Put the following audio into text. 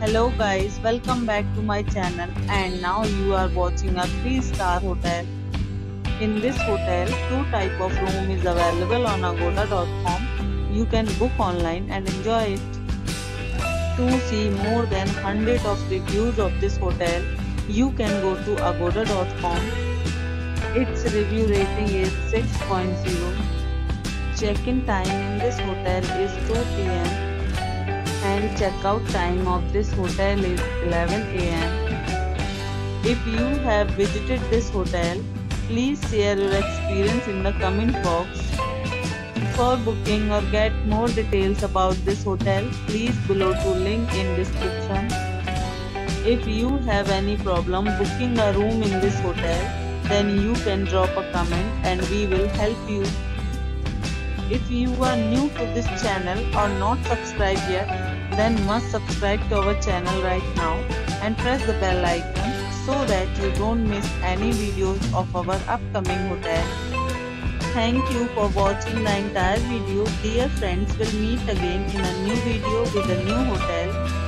Hello guys, welcome back to my channel and now you are watching a 3-star hotel. In this hotel, two type of room is available on agoda.com. You can book online and enjoy it. To see more than 100 of reviews of this hotel, you can go to agoda.com. Its review rating is 6.0. Check-in time in this hotel is 2 p.m. and check-out time of this hotel is 11 a.m. If you have visited this hotel, please share your experience in the comment box. For booking or get more details about this hotel, please below to link in description. If you have any problem booking a room in this hotel, then you can drop a comment and we will help you. If you are new to this channel or not subscribed yet, then must subscribe to our channel right now and press the bell icon so that you don't miss any videos of our upcoming hotel. Thank you for watching the entire video. Dear friends, we'll meet again in a new video with a new hotel.